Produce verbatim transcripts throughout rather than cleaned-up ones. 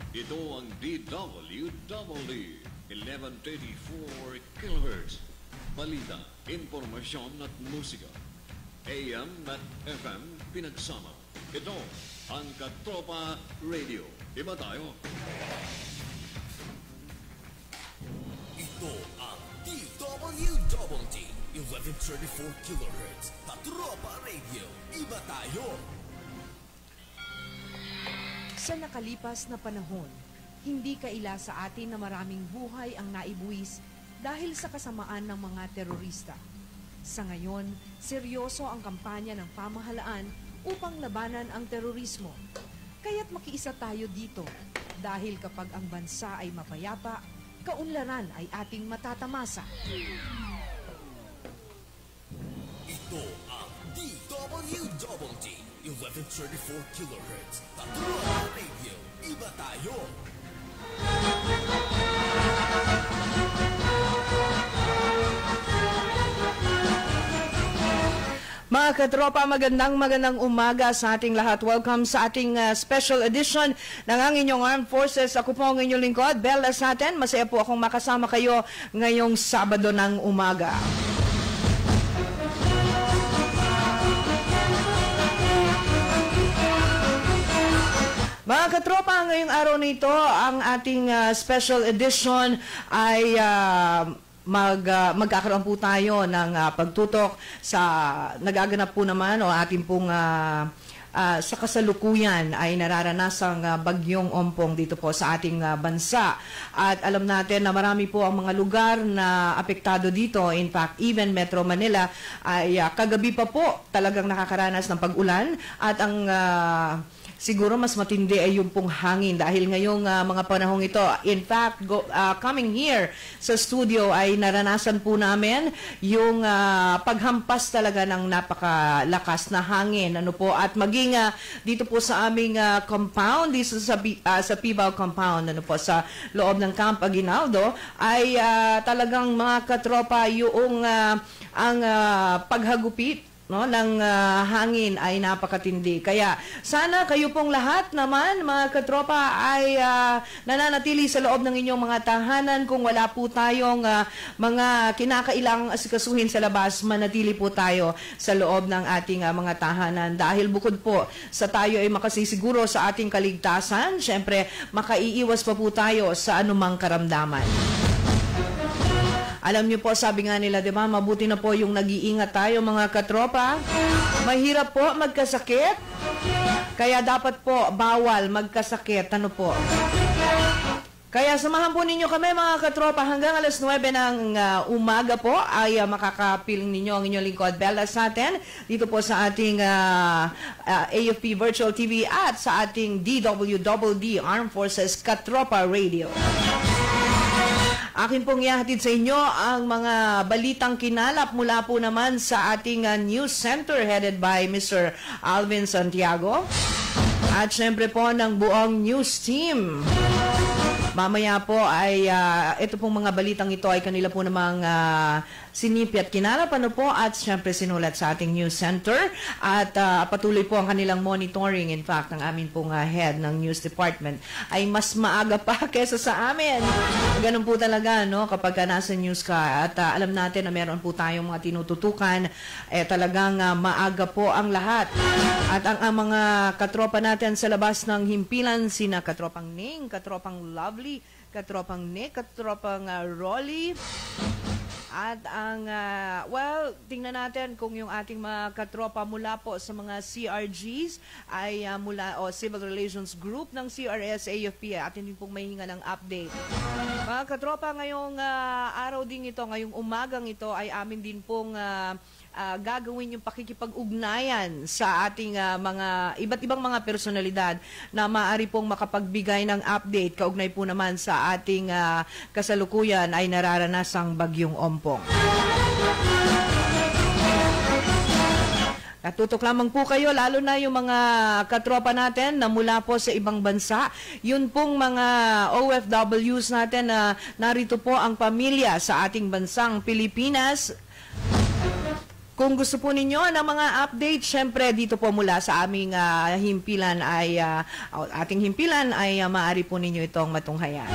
Ito ang D W W eleven thirty-four kilohertz. Balita, impormasyon at musika. A M at F M pinagsama. Ito ang Katropa Radio. Iba tayo. Ito ang D W W D eleven thirty-four kilohertz. Katropa Radio. Iba tayo. Sa nakalipas na panahon, hindi kaila sa atin na maraming buhay ang naibuwis dahil sa kasamaan ng mga terorista. Sa ngayon, seryoso ang kampanya ng pamahalaan upang labanan ang terorismo. Kaya't makiisa tayo dito dahil kapag ang bansa ay mapayapa, kaunlaran ay ating matatamasa. Ito ang D W W D eleven thirty-four kilohertz. Katropa Radio. Iba tayo. Mga katropa, magandang magandang umaga sa ating lahat. Welcome sa ating uh, special edition ng ang inyong Armed Forces. Ako po ang inyong lingkod, Bel Asaten. Masaya po akong makasama kayo ngayong Sabado ng umaga. Mga katropa, ngayong araw nito, ang ating uh, special edition ay uh, mag, uh, magkakaroon po tayo ng uh, pagtutok sa nagaganap po naman o ating pong uh, uh, sa kasalukuyan ay nararanasang uh, bagyong ompong dito po sa ating uh, bansa. At alam natin na marami po ang mga lugar na apektado dito. In fact, even Metro Manila ay uh, kagabi pa po talagang nakakaranas ng pag-ulan at ang uh, siguro mas matindi ay yung pong hangin dahil ngayong uh, mga panahong ito. In fact, go, uh, coming here sa studio ay naranasan po namin yung uh, paghampas talaga ng napakalakas na hangin. Ano po, at maging uh, dito po sa aming uh, compound, dito sa, uh, sa Pibao compound, ano po, sa loob ng Camp Aguinaldo, ay uh, talagang mga katropa yung uh, ang uh, paghagupit no, ng uh, hangin ay napakatindi. Kaya sana kayo pong lahat naman, mga katropa, ay uh, nananatili sa loob ng inyong mga tahanan. Kung wala po tayong uh, mga kinakailangang asikasuhin sa labas, manatili po tayo sa loob ng ating uh, mga tahanan. Dahil bukod po sa tayo ay makasisiguro sa ating kaligtasan, syempre makaiiwas pa po tayo sa anumang karamdaman. Alam niyo po, sabi nga nila, di ba, mabuti na po yung nag-iingat tayo, mga katropa. Mahirap po magkasakit, kaya dapat po bawal magkasakit. Ano po? Kaya samahan po ninyo kami, mga katropa, hanggang alas nuwebe ng uh, umaga po ay uh, makakapiling ninyo ang inyong lingkod, Bella Saten, dito po sa ating uh, uh, A F P Virtual T V at sa ating D W W D Armed Forces Katropa Radio. Akin pong ihahatid sa inyo ang mga balitang kinalap mula po naman sa ating uh, news center headed by Mister Alvin Santiago. At syempre po ng buong news team. Mamaya po ay uh, ito pong mga balitang ito ay kanila po namang uh, sinipi at kinalap, ano po, at syempre sinulat sa ating news center at uh, patuloy po ang kanilang monitoring. In fact, ang amin pong uh, head ng news department ay mas maaga pa kesa sa amin. Ganun po talaga, no, kapag uh, nasa news ka at uh, alam natin na meron po tayong mga tinututukan, eh talagang uh, maaga po ang lahat. At ang, ang mga katropa natin sa labas ng himpilan, sina katropang Ning, katropang Lovely, katropang Nick, katropang uh, Rolly, at ang, uh, well, tingnan natin kung yung ating mga katropa mula po sa mga C R Gs ay uh, mula, o Civil Relations Group ng C R S A F P, atin din pong mahinga ng update. Mga katropa, ngayong uh, araw din ito, ngayong umagang ito, ay amin din pong uh, Uh, gagawin yung pakikipag-ugnayan sa ating uh, mga iba't ibang mga personalidad na maaari pong makapagbigay ng update kaugnay po naman sa ating uh, kasalukuyan ay nararanasang bagyong ompong. Natutok lamang po kayo, lalo na yung mga katropa natin na mula po sa ibang bansa. Yun pong mga O F Ws natin na narito po ang pamilya sa ating bansang Pilipinas. Kung gusto po ninyo ng mga update, syempre dito po mula sa aming uh, himpilan ay, uh, ating himpilan ay uh, maaari po ninyo itong matunghayan.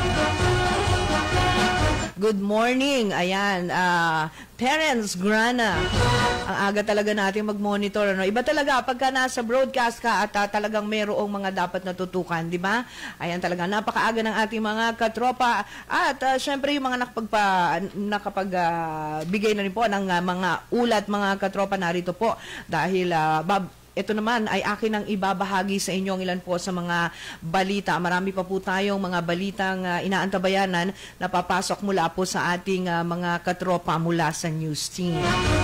Good morning. Ayan, uh, Terence Grana. Ang aga talaga natin mag-monitor. Ano? Iba talaga pagka nasa broadcast ka at uh, talagang mayroong mga dapat natutukan, di ba? Ayan talaga, napakaaga ng ating mga katropa. At uh, syempre yung mga nakapagpa, nakapagbigay uh, na rin po ng uh, mga ulat, mga katropa narito po. Dahil uh, bab ito naman ay akin ang ibabahagi sa inyo ang ilan po sa mga balita. Marami pa po tayong mga balitang uh, inaantabayanan na papasok mula po sa ating uh, mga katropa mula sa news team.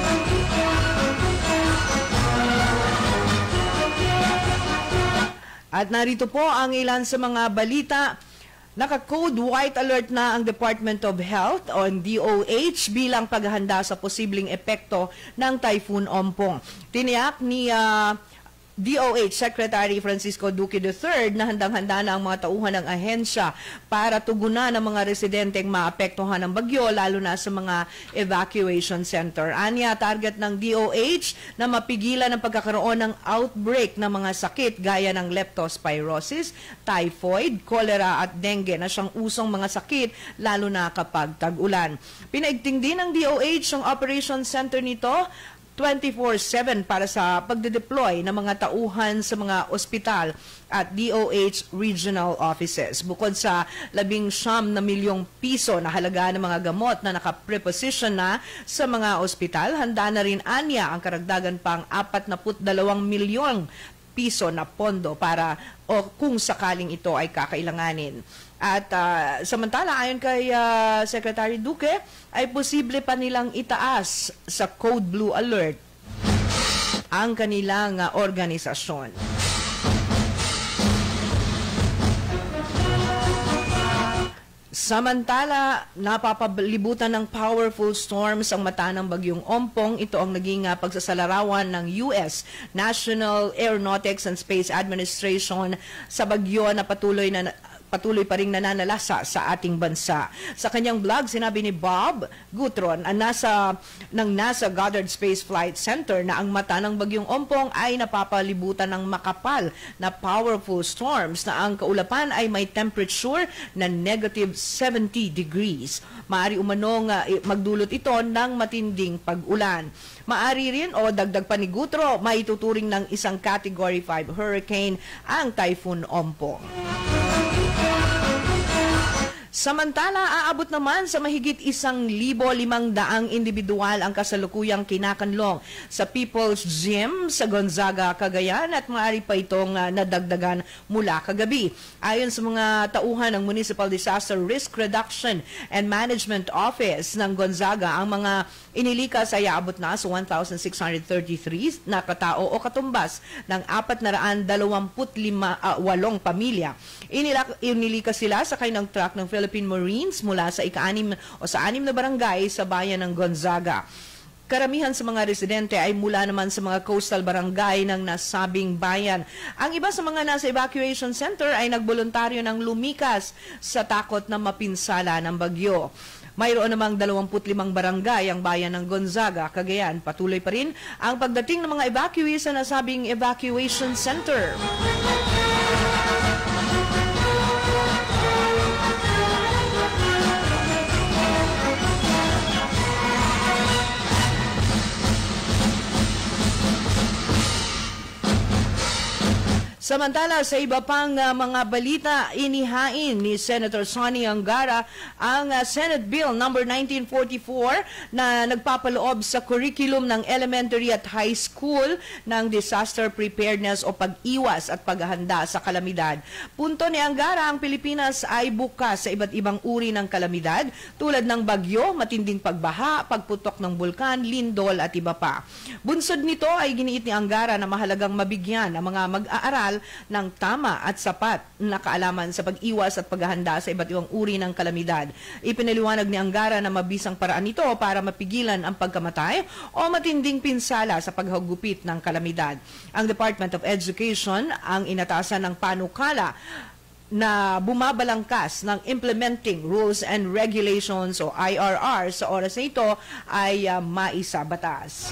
At narito po ang ilan sa mga balita. Naka-code white alert na ang Department of Health o D O H bilang paghahanda sa posibleng epekto ng Typhoon Ompong. Tiniyak ni uh, D O H Secretary Francisco Duque the third na handang-handa na ang mga tauhan ng ahensya para tugunan ang mga residenteng maapektuhan ng bagyo lalo na sa mga evacuation center. Anya, target ng D O H na mapigilan ang pagkakaroon ng outbreak ng mga sakit gaya ng leptospirosis, typhoid, cholera at dengue na siyang usong mga sakit lalo na kapag tag-ulan. Pinaigting din ng D O H ang operation center nito twenty-four seven para sa pagde-deploy ng mga tauhan sa mga ospital at D O H regional offices. Bukod sa labing siyam na milyong piso na halaga ng mga gamot na nakapreposition na sa mga ospital, handa na rin anya ang karagdagan pang apat na dalawang milyong piso na pondo para o kung sakaling ito ay kakailanganin. At uh, samantala, ayon kay uh, Secretary Duque, ay posible pa nilang itaas sa Code Blue Alert ang kanilang uh, organisasyon. Samantala, napapalibutan ng powerful storms ang mata ng bagyong Ompong. Ito ang naging uh, pagsasalarawan ng U S National Aeronautics and Space Administration sa bagyo na patuloy na patuloy pa ring nananalasa sa ating bansa. Sa kanyang blog, sinabi ni Bob Gutron ang nasa, ng NASA Goddard Space Flight Center na ang mata ng bagyong Ompong ay napapalibutan ng makapal na powerful storms na ang kaulapan ay may temperature na negative seventy degrees. Maari umanong uh, magdulot ito ng matinding pag-ulan. Maari rin o dagdag pa ni Gutro, maituturing ng isang Category five hurricane ang Typhoon Ompong. Samantala, aabot naman sa mahigit isang libo limang daang individual ang kasalukuyang kinakanlong sa People's Gym sa Gonzaga, Cagayan at maaari pa itong uh, nadagdagan mula kagabi. Ayon sa mga tauhan ng Municipal Disaster Risk Reduction and Management Office ng Gonzaga, ang mga inilikas ay aabot na sa one thousand six hundred thirty-three na katao o katumbas ng apat na raan dalawampu't lima, uh, walong pamilya. Inilak, inilikas sila sakay ng truck ng Philippine Marines mula sa ika-anim o sa anim na barangay sa bayan ng Gonzaga. Karamihan sa mga residente ay mula naman sa mga coastal barangay ng nasabing bayan. Ang iba sa mga nasa evacuation center ay nagboluntaryo ng lumikas sa takot na mapinsala ng bagyo. Mayroon namang dalawampu't limang barangay ang bayan ng Gonzaga, Cagayan. Patuloy pa rin ang pagdating ng mga evacuees sa nasabing evacuation center. Samantala, sa iba pang uh, mga balita, inihain ni Senator Sonny Angara ang uh, Senate Bill number nineteen forty-four na nagpapaloob sa curriculum ng elementary at high school ng disaster preparedness o pag-iwas at paghahanda sa kalamidad. Punto ni Angara, ang Pilipinas ay bukas sa iba't ibang uri ng kalamidad tulad ng bagyo, matinding pagbaha, pagputok ng bulkan, lindol at iba pa. Bunsod nito ay giniit ni Angara na mahalagang mabigyan ang mga mag-aaral ng tama at sapat na kaalaman sa pag-iwas at paghahanda sa iba't ibang uri ng kalamidad. Ipinaliwanag ni Angara na mabisang paraan ito para mapigilan ang pagkamatay o matinding pinsala sa paghagupit ng kalamidad. Ang Department of Education ang inatasan ng panukala na bumabalangkas ng Implementing Rules and Regulations o I R R sa oras na ito ay uh, maisabatas.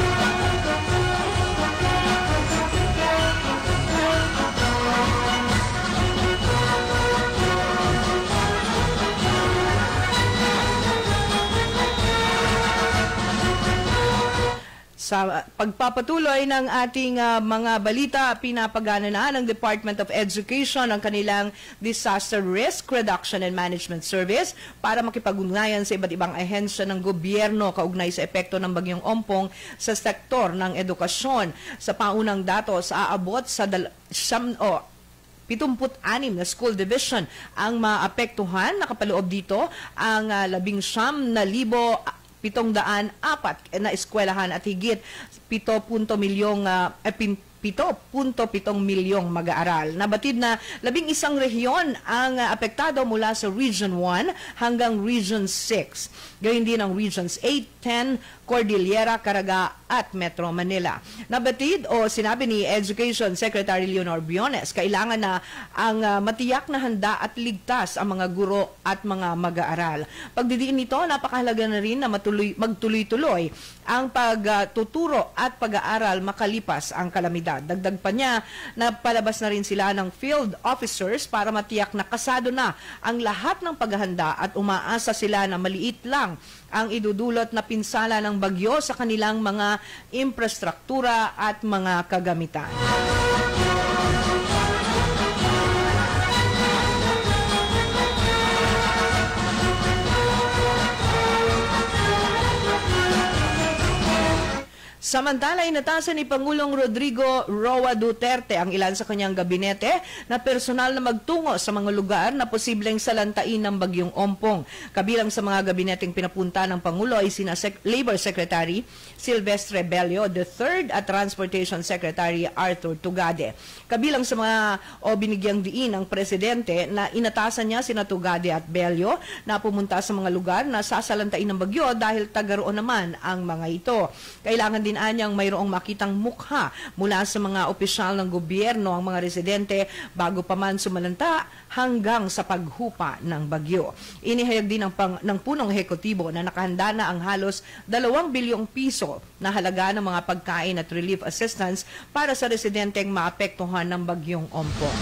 Sa pagpapatuloy ng ating uh, mga balita, pinapagana na ng Department of Education ang kanilang Disaster Risk Reduction and Management Service para makipag-ugnayan sa iba't ibang ahensya ng gobyerno kaugnay sa epekto ng bagyong Ompong sa sektor ng edukasyon. Sa paunang datos, aabot sa dal- siyam, oh, pitumpu't-anim na school division ang maapektuhan. Nakapaloob dito ang uh, labing siyam na libo pitong daan apat na eskwelahan at higit pito punto milyong uh, pito punto pitong milyong mag-aaral. Nabatid na labing isang rehiyon ang uh, apektado mula sa Region one hanggang Region six. Gayun din ang Regions eight, ten, Cordillera, Caraga at Metro Manila. Nabatid o sinabi ni Education Secretary Leonor Briones, kailangan na ang uh, matiyak na handa at ligtas ang mga guro at mga mag-aaral. Pagdidiin nito, napakahalaga na rin na matuloy, magtuloy-tuloy ang pagtuturo uh, at pag-aaral makalipas ang kalamidad. Dagdag pa niya, napalabas na rin sila ng field officers para matiyak na kasado na ang lahat ng paghahanda at umaasa sila na maliit lang ang idudulot na pinsala ng bagyo sa kanilang mga infrastruktura at mga kagamitan. Samantala, inatasan ni Pangulong Rodrigo Roa Duterte ang ilan sa kanyang gabinete na personal na magtungo sa mga lugar na posibleng salantain ng bagyong Ompong. Kabilang sa mga gabineteng pinapunta ng Pangulo ay sina Sec- Labor Secretary Silvestre Bello the third at Transportation Secretary Arthur Tugade. Kabilang sa mga o binigyang diin ng Presidente na inatasan niya sina Tugade at Bello na pumunta sa mga lugar na sasalantain ng bagyo dahil tagaroon naman ang mga ito. Kailangan din anyang mayroong makitang mukha mula sa mga opisyal ng gobyerno ang mga residente bago pa man sumalanta hanggang sa paghupa ng bagyo. Inihayag din ng, pang, ng punong ehekutibo na nakahanda na ang halos dalawang bilyong piso na halaga ng mga pagkain at relief assistance para sa residenteng maapektuhan ng bagyong Ompong.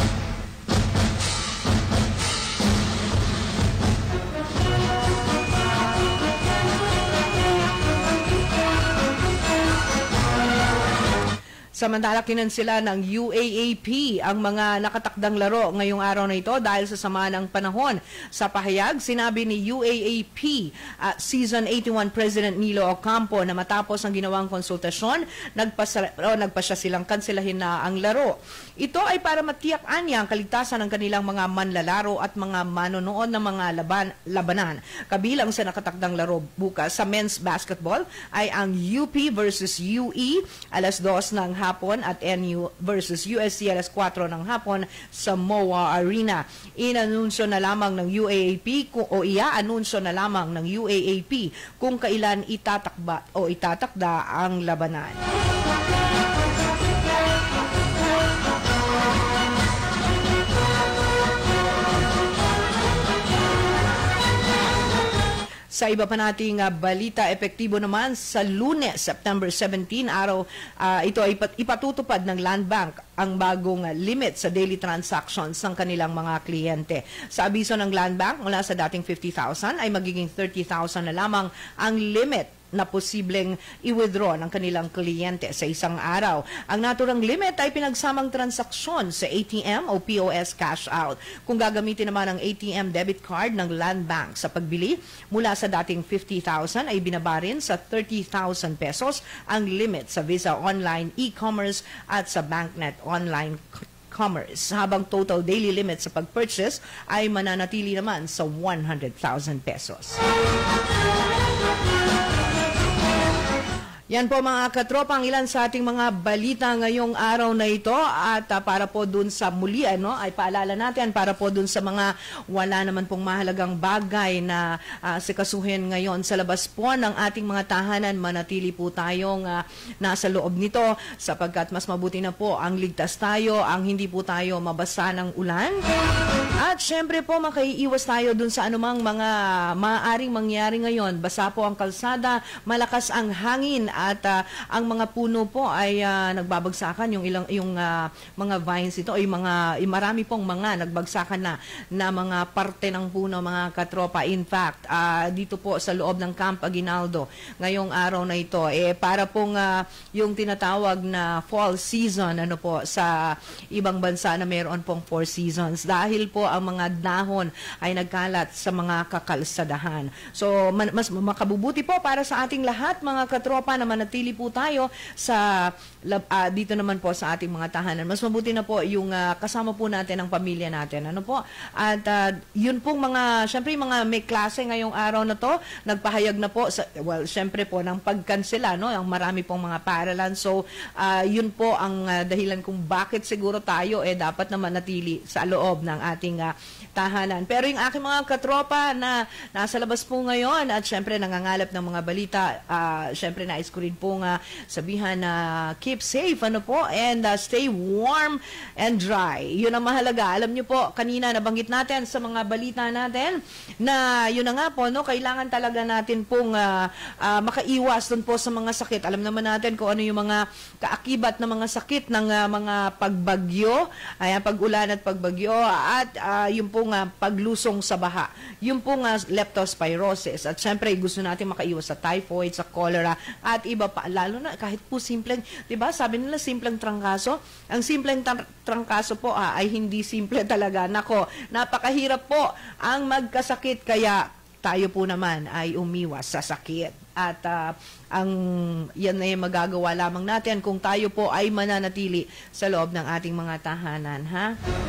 Samantala, kinansela ng U A A P ang mga nakatakdang laro ngayong araw na ito dahil sa sama ng panahon. Sa pahayag, sinabi ni U A A P uh, Season eighty-one President Nilo Ocampo na matapos ang ginawang konsultasyon, nagpasa, o, nagpasya silang kanselahin na ang laro. Ito ay para matiyak anya ang kaligtasan ng kanilang mga manlalaro at mga manonood ng mga laban, labanan. Kabilang sa nakatakdang laro bukas sa men's basketball ay ang U P versus U E alas dos ng hapon at N U versus U S C alas kwatro ng hapon sa M O A Arena. Inanunsyo na lamang ng U A A P kung, o ia-anunsyo na lamang ng U A A P kung kailan itatakba o itatakda ang labanan. Sa iba pa nating uh, balita, epektibo naman sa Lunes, September seventeenth, araw uh, ito ay ipat, ipatutupad ng Land Bank ang bagong uh, limit sa daily transactions ng kanilang mga kliyente. Sa abiso ng Land Bank, mula sa dating fifty thousand ay magiging thirty thousand na lamang ang limit na posibleng i-withdraw ng kanilang kliyente sa isang araw. Ang naturang limit ay pinagsamang transaksyon sa A T M o P O S cash out. Kung gagamitin naman ang A T M debit card ng Land Bank sa pagbili, mula sa dating fifty thousand ay binabarin sa thirty thousand pesos ang limit sa Visa Online e-commerce at sa BankNet Online Commerce, habang total daily limit sa pag-purchase ay mananatili naman sa one hundred thousand pesos. Yan po mga katropa ang ilan sa ating mga balita ngayong araw na ito at uh, para po dun sa muli ano, ay paalala natin para po dun sa mga wala naman pong mahalagang bagay na uh, sikasuhin ngayon sa labas po ng ating mga tahanan, manatili po tayong uh, nasa loob nito sapagkat mas mabuti na po ang ligtas tayo, ang hindi po tayo mabasa ng ulan. At syempre po makaiiwas tayo dun sa anumang mga maaaring mangyari ngayon. Basa po ang kalsada, malakas ang hangin at uh, ang mga puno po ay uh, nagbabagsakan yung ilang yung uh, mga vines ito ay mga ay marami pong mga nagbagsakan na na mga parte ng puno mga katropa. In fact, uh, dito po sa loob ng Camp Aguinaldo ngayong araw na ito eh para pong uh, yung tinatawag na fall season ano po sa ibang bansa na mayroon pong four seasons dahil po ang mga dahon ay nagkalat sa mga kakalsadahan. So man, mas makabubuti po para sa ating lahat mga katropa na manatili po tayo sa uh, dito naman po sa ating mga tahanan. Mas mabuti na po yung uh, kasama po natin ang pamilya natin. Ano po? At uh, yun pong mga, syempre mga may klase ngayong araw na to, nagpahayag na po, sa, well, syempre po ng pagkansela, no? Ang marami pong mga paaralan. So, uh, yun po ang uh, dahilan kung bakit siguro tayo eh dapat na manatili sa loob ng ating uh, tahanan. Pero yung aking mga katropa na nasa labas po ngayon at syempre nangangalap ng mga balita, uh, syempre nais ko rin po nga sabihan na uh, keep safe ano po and uh, stay warm and dry. Yun ang mahalaga. Alam niyo po, kanina nabanggit natin sa mga balita natin na yun na nga po, no, kailangan talaga natin pong uh, uh, makaiwas dun po sa mga sakit. Alam naman natin kung ano yung mga kaakibat na mga sakit ng uh, mga pagbagyo, ayan, pag-ulan at pagbagyo at uh, yung pong uh, paglusong sa baha. Yung pong uh, leptospirosis at syempre gusto natin makaiwas sa typhoid, sa cholera at iba pa, lalo na kahit po simpleng, di ba, sabi nila simpleng trangkaso. Ang simpleng trangkaso po ah, ay hindi simple talaga. Nako, napakahirap po ang magkasakit kaya tayo po naman ay umiwas sa sakit. At uh, ang yan ay magagawa lamang natin kung tayo po ay mananatili sa loob ng ating mga tahanan, ha?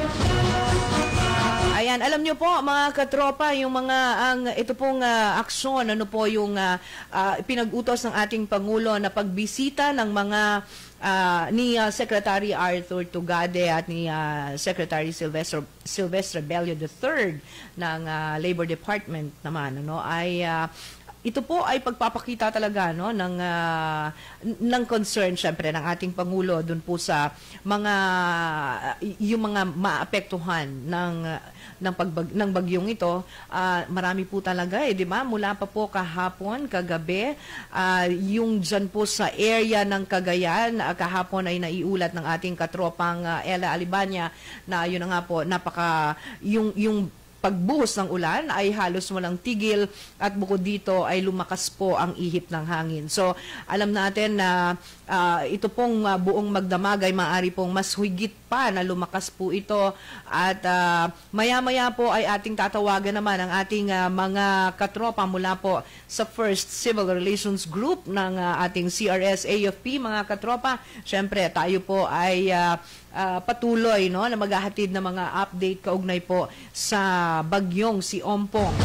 Ayan, alam niyo po mga katropa, yung mga ang ito pong uh, aksyon, ano po yung uh, uh, pinag-utos ng ating Pangulo na pagbisita ng mga uh, ni uh, Secretary Arthur Tugade at ni uh, Secretary Sylvester Sylvester Bello the third ng uh, Labor Department naman ano ay uh, ito po ay pagpapakita talaga no ng uh, ng concern syempre ng ating pangulo doon po sa mga uh, yung mga maapektuhan ng uh, ng pagbag ng bagyong ito. Uh, marami po talaga eh, di ba? Mula pa po kahapon, kagabi, uh, yung dyan po sa area ng Cagayan, uh, kahapon ay naiulat ng ating katropang uh, Ella Alibanya na yun na nga po, napaka yung yung pagbuhos ng ulan ay halos walang tigil at bukod dito ay lumakas po ang ihip ng hangin. So, alam natin na uh, ito pong uh, buong magdamag ay maaari pong mas higit pa na lumakas po ito at uh, maya-maya po ay ating tatawagan naman ang ating uh, mga katropa mula po sa First Civil Relations Group ng uh, ating C R S A F P mga katropa. Siyempre, tayo po ay uh, Uh, patuloy no na maghahatid ng mga update kaugnay po sa bagyong si Ompong.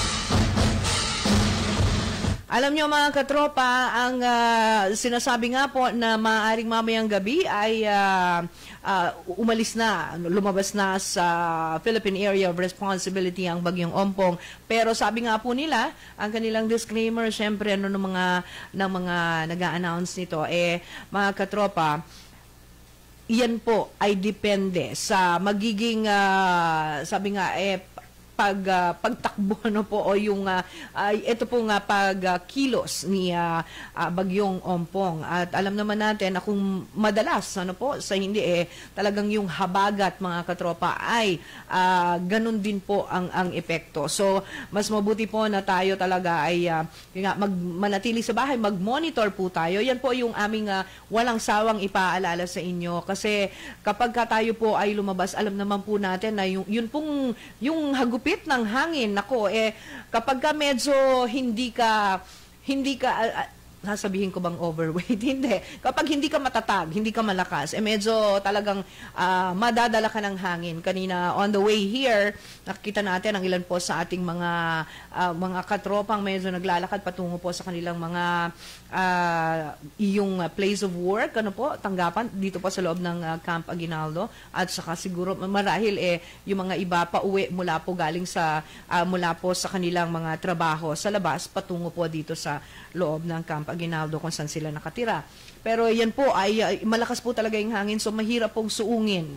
Alam niyo mga katropa, ang uh, sinasabi nga po na maaaring mamayang gabi ay uh, uh, umalis na, lumabas na sa Philippine Area of Responsibility ang bagyong Ompong. Pero sabi nga po nila, ang kanilang disclaimer, syempre ano ng mga ng mga nag-a-announce nito eh mga katropa, yan po ay depende sa magiging, uh, sabi nga, eh, pag, uh, pagtakbo no po o yung uh, uh, ito po nga pag uh, kilos ni uh, uh, bagyong Ompong. At alam naman natin na kung madalas ano po sa hindi eh talagang yung habagat mga katropa ay uh, ganun din po ang ang epekto. So mas mabuti po na tayo talaga ay uh, nga, mag, manatili sa bahay, mag-monitor po tayo. Yan po yung aming uh, walang sawang ipaalala sa inyo kasi kapag ka tayo po ay lumabas, alam naman po natin na yung yun pong yung hagup ng hangin, nako, eh, kapag ka medyo hindi ka, hindi ka, uh, sasabihin ko bang overweight? Hindi. Kapag hindi ka matatag, hindi ka malakas, eh medyo talagang uh, madadala ka ng hangin. Kanina, on the way here, nakikita natin ang ilan po sa ating mga uh, mga katropang medyo naglalakad patungo po sa kanilang mga uh, iyong place of work, ano po, tanggapan, dito po sa loob ng uh, Camp Aguinaldo. At saka siguro, marahil eh, yung mga iba pa uwi mula po galing sa, uh, mula po sa kanilang mga trabaho sa labas, patungo po dito sa loob ng Camp Aguinaldo kung saan sila nakatira. Pero yan po ay uh, malakas po talaga yung hangin, so mahirap pong suungin.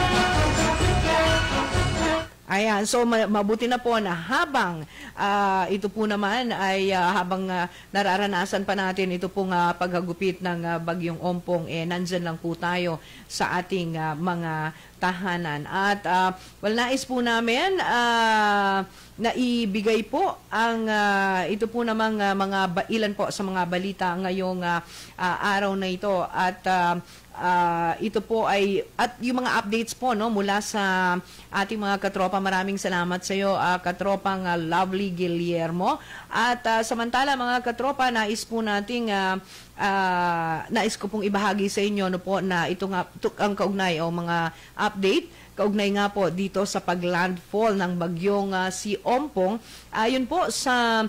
Ayan, so mabuti na po na habang uh, ito po naman ay uh, habang uh, nararanasan pa natin ito pong uh, paghagupit ng uh, bagyong Ompong, eh nandyan lang po tayo sa ating uh, mga tahanan. At uh, well, nais po namin uh, naibigay po ang uh, ito po namang uh, mga ba- ilan po sa mga balita ngayong uh, uh, araw na ito. At uh, Uh, ito po ay, at yung mga updates po no, mula sa ating mga katropa. Maraming salamat sa iyo, uh, katropang uh, Lovely Guillermo. At uh, samantala mga katropa, nais po nating uh, uh, nais ko pong ibahagi sa inyo no po na ito nga ito, ang kaugnay o mga update kaugnay nga po dito sa paglandfall ng bagyong uh, si Ompong. Ayon uh, po sa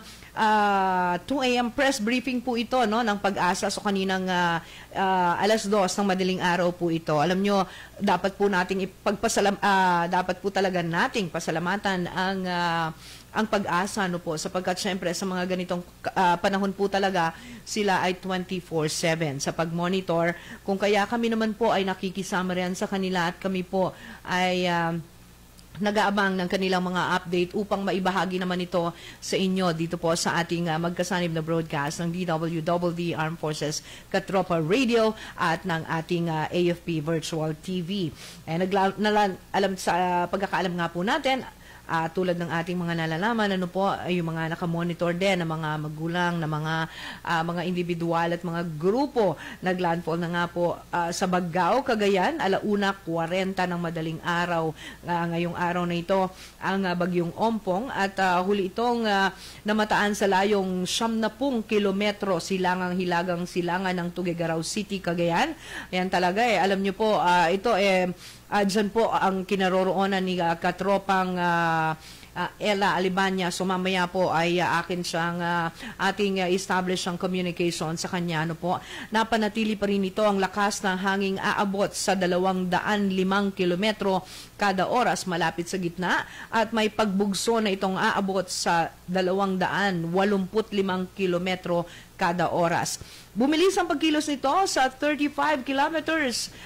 uh, two a m press briefing po ito no ng Pag-asa, so kaninang uh, uh, alas dos ng madaling araw po ito. Alam nyo, dapat po nating ipagpasalam uh, dapat po talaga nating pasalamatan ang uh, ang Pag-asa no po, sapagkat syempre sa mga ganitong uh, panahon po talaga sila ay twenty-four seven sa pag-monitor. Kung kaya kami naman po ay nakikisama rin sa kanila at kami po ay uh, nag-aabang ng kanilang mga update upang maibahagi naman ito sa inyo dito po sa ating uh, magkasanib na broadcast ng D W D D Armed Forces Katropa Radio at ng ating uh, A F P Virtual T V. Eh, nagla- nala- alam sa uh, pagkakaalam nga po natin, Uh, tulad ng ating mga nalalaman, ano po, ay yung mga nakamonitor din ng mga magulang, na mga uh, mga individual at mga grupo. Naglandfall na nga po uh, sa Baggao, Cagayan, alauna kwarenta ng madaling araw. Uh, ngayong araw na ito, ang uh, bagyong Ompong, at uh, huli itong uh, namataan sa layong siyam na pung kilometro silangang hilagang silangan ng Tuguegarao City, Cagayan. Ayan talaga eh. Alam nyo po, uh, ito eh, Uh, dyan po ang kinaroroonan ni uh, katropang uh, uh, Ella Alibanya. So mamaya po ay uh, akin siyang uh, ating uh, establish ang communication sa kanya. Ano po, napanatili pa rin ito ang lakas ng hanging aabot sa dalawang daan limang kilometro kada oras malapit sa gitna, at may pagbugso na itong aabot sa dalawang daan walumput limang kilometro kada oras. Bumilis ang pagkilos nito sa thirty-five kilometers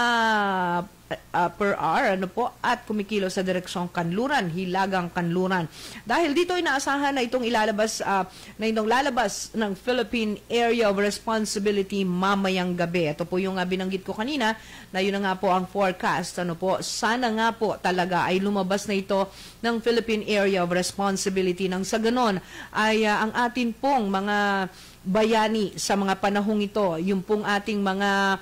uh, uh, per hour, ano po, at kumikilos sa direksyong Kanluran, hilagang Kanluran. Dahil dito inaasahan na itong ilalabas uh, na itong lalabas ng Philippine Area of Responsibility mamayang gabi. Ito po yung uh, binanggit ko kanina, na yun na nga po ang forecast. Ano po, sana nga po talaga ay lumabas na ito ng Philippine Area of Responsibility, nang sa ganon ay uh, ang atin pong mga bayani sa mga panahong ito, yung pong ating mga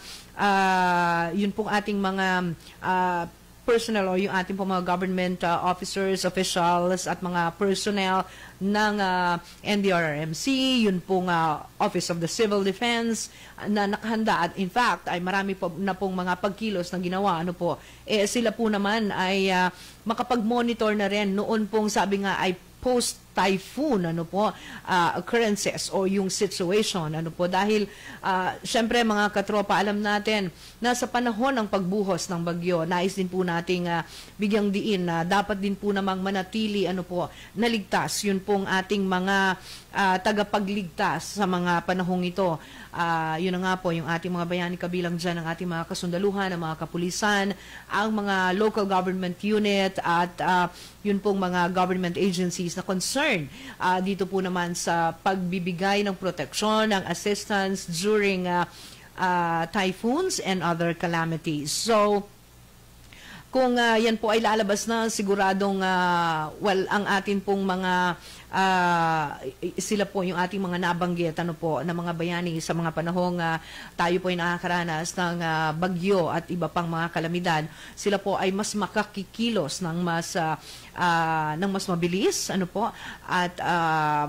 uh, yun pong ating mga uh, personnel o yung ating pong mga government uh, officers, officials at mga personnel ng uh, N D R R M C, yun pong uh, Office of the Civil Defense uh, na nakahanda, at in fact ay marami po na pong mga pagkilos na ginawa. Ano po, eh, sila po naman ay uh, makapag-monitor na rin noon pong sabi nga ay post-typhoon ano po uh, occurrences o yung situation, ano po, dahil uh, syempre mga katropa, alam natin na sa panahon ng pagbuhos ng bagyo, nais din po nating uh, bigyang diin na dapat din po namang manatili ano po naligtas yun pong ating mga uh, tagapagligtas sa mga panahong ito. Uh, yun na nga po yung ating mga bayani, kabilang dyan ang ating mga kasundaluhan, ang mga kapulisan, ang mga local government unit, at uh, yun pong mga government agencies na concerned uh, dito po naman sa pagbibigay ng proteksyon, ng assistance during uh, uh, typhoons and other calamities. So, kung uh, yan po ay lalabas na, siguradong uh, well, ang atin pong mga uh, sila po yung ating mga nabanggit ano po na mga bayani sa mga panahong uh, tayo po ay nakakaranas ng uh, bagyo at iba pang mga kalamidad, sila po ay mas makakikilos ng mas uh, uh, ng mas mabilis ano po, at uh,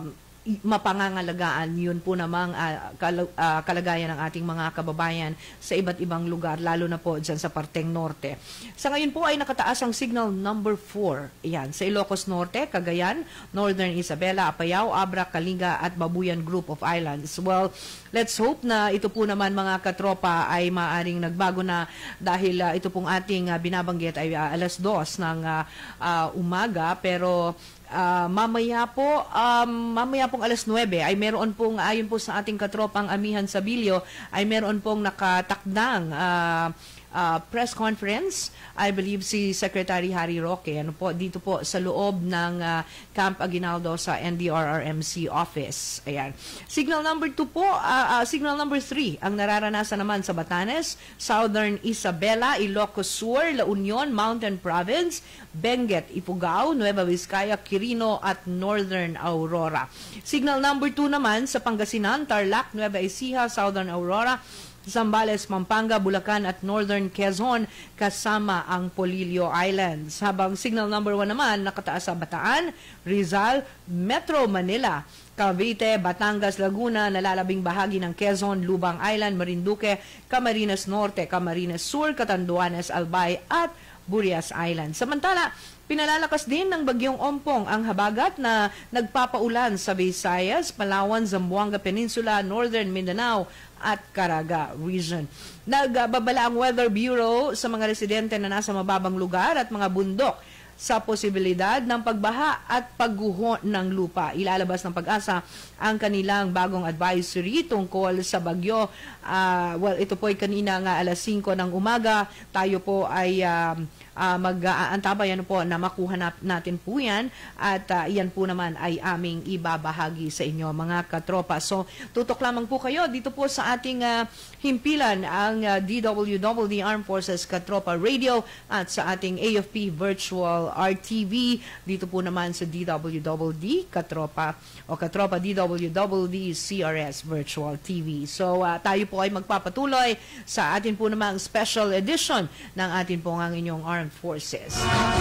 i- mapangangalagaan yun po namang ah, kal- ah, kalagayan ng ating mga kababayan sa iba't ibang lugar, lalo na po dyan sa parteng norte. Sa ngayon po ay nakataas ang signal number four. Ayan, sa Ilocos Norte, Cagayan, Northern Isabela, Apayao, Abra, Kalinga at Babuyan Group of Islands. Well, let's hope na ito po naman mga katropa ay maaring nagbago na dahil ah, ito pong ating ah, binabanggit ay ah, alas dos ng ah, ah, umaga, pero Ah, mamaya po, um, mamaya pong alas nuwebe ay meron pong, ayon po sa ating katropang Amihan Sabilio, ay meron pong nakatakdang ah, ah, press conference. I believe si Secretary Harry Roque, ano po, dito po sa loob ng ah, Camp Aguinaldo sa N D R R M C office. Ayan. Signal number two po, ah, ah, signal number three, ang nararanasan naman sa Batanes, Southern Isabela, Ilocos Sur, La Union, Mountain Province, Benguet, Ifugao, Nueva Vizcaya, Quirino at Northern Aurora. Signal number two naman sa Pangasinan, Tarlac, Nueva Ecija, Southern Aurora, Zambales, Pampanga, Bulacan at Northern Quezon kasama ang Polillo Islands. Habang signal number one naman nakataas sa Bataan, Rizal, Metro Manila, Cavite, Batangas, Laguna, nalalabing bahagi ng Quezon, Lubang Island, Marinduque, Camarines Norte, Camarines Sur, Catanduanes, Albay at Burias Island. Samantala, pinalalakas din ng bagyong Ompong ang habagat na nagpapaulan sa Visayas, Palawan, Zamboanga Peninsula, Northern Mindanao at Caraga Region. Nagbabala ang Weather Bureau sa mga residente na nasa mababang lugar at mga bundok sa posibilidad ng pagbaha at pagguho ng lupa. Ilalabas ng Pag-asa ang kanilang bagong advisory tungkol sa bagyo. Uh, well, ito po ay kanina nga alas singko ng umaga. Tayo po ay uh, uh, mag-aantabayan po na makuha na, natin po yan at uh, yan po naman ay aming ibabahagi sa inyo mga katropa. So, tutok lamang po kayo dito po sa ating uh, himpilan ang uh, D W D Armed Forces Katropa Radio at sa ating A F P Virtual R T V dito po naman sa D W D Katropa o Katropa D W D C R S Virtual T V. So uh, tayo po ay magpapatuloy sa atin po namang special edition ng atin po ang inyong Armed Forces.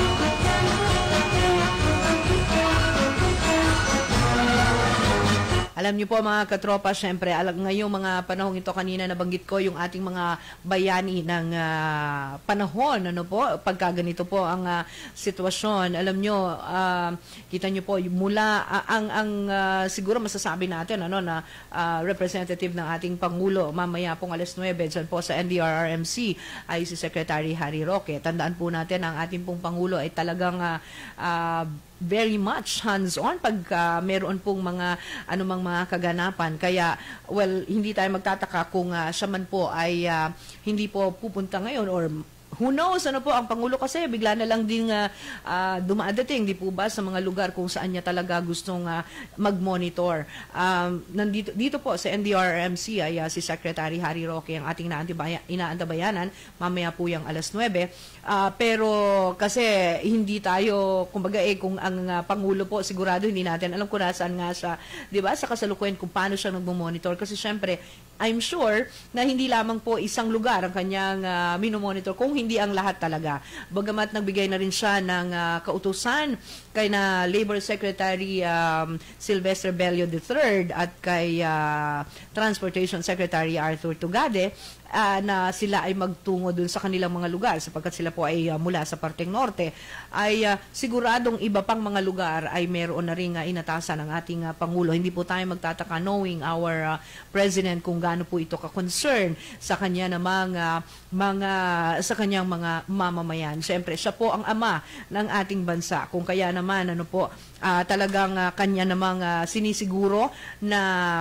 Alam niyo po mga katropa, syempre, alam, ngayong mga panahong ito, kanina nabanggit ko yung ating mga bayani ng uh, panahon, ano po, pagka ganito po ang uh, sitwasyon. Alam niyo, uh, kita niyo po, mula, uh, ang, ang uh, siguro masasabi natin, ano, na uh, representative ng ating Pangulo, mamaya pong alas nuwebe, dyan po sa N D R R M C, ay si Secretary Harry Roque. Tandaan po natin, ang ating pong Pangulo ay talagang uh, uh, very much hands-on pag uh, meron pong mga anumang mga kaganapan. Kaya, well, hindi tayo magtataka kung uh, siya man po ay uh, hindi po pupunta ngayon or who knows, ano po, ang Pangulo kasi bigla na lang din uh, uh, dumaadating, di po ba, sa mga lugar kung saan niya talaga gustong uh, mag-monitor. Um, nandito, dito po sa N D R R M C ay uh, si Secretary Harry Roque ang ating inaantabayanan, mamaya po yung alas nuwebe. Uh, pero kasi hindi tayo, kumbaga eh, kung ang uh, Pangulo po, sigurado hindi natin alam kung nasaan nga siya, di ba, sa kasalukuyan kung paano siya nagmo-monitor. Kasi syempre, I'm sure na hindi lamang po isang lugar ang kanyang uh, minomonitor, kung hindi ang lahat talaga. Bagamat nagbigay na rin siya ng uh, kautusan kay na Labor Secretary um, Sylvester Bello the third at kay uh, Transportation Secretary Arthur Tugade uh, na sila ay magtungo dun sa kanilang mga lugar sapagkat sila po ay uh, mula sa parteng norte, ay uh, siguradong iba pang mga lugar ay meron na rin uh, inatasan ng ating uh, Pangulo. Hindi po tayo magtataka knowing our uh, President kung gaano po ito ka-concern sa kanya namang uh, mga sa kanyang mga mamamayan. Siyempre, siya po ang ama ng ating bansa. Kung kaya naman ano po, uh, talagang uh, kanya namang uh, sinisiguro na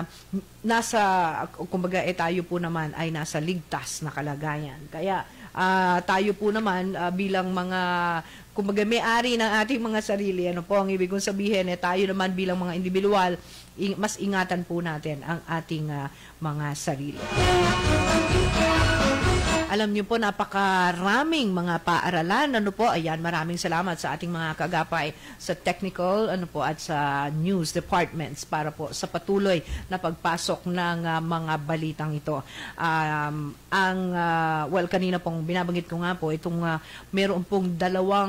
nasa, kumbaga eh, tayo po naman ay nasa ligtas na kalagayan. Kaya uh, tayo po naman uh, bilang mga, kumbaga may-ari ng ating mga sarili, ano po ang ibig kong sabihin, eh, tayo naman bilang mga individual, ing, mas ingatan po natin ang ating uh, mga sarili. Alam niyo po, napakaraming mga paaralan. Ano po, ayan, maraming salamat sa ating mga kagapay sa technical ano po, at sa news departments para po sa patuloy na pagpasok ng uh, mga balitang ito. Um, ang, uh, well, kanina pong binabanggit ko nga po, itong uh, meron pong dalawang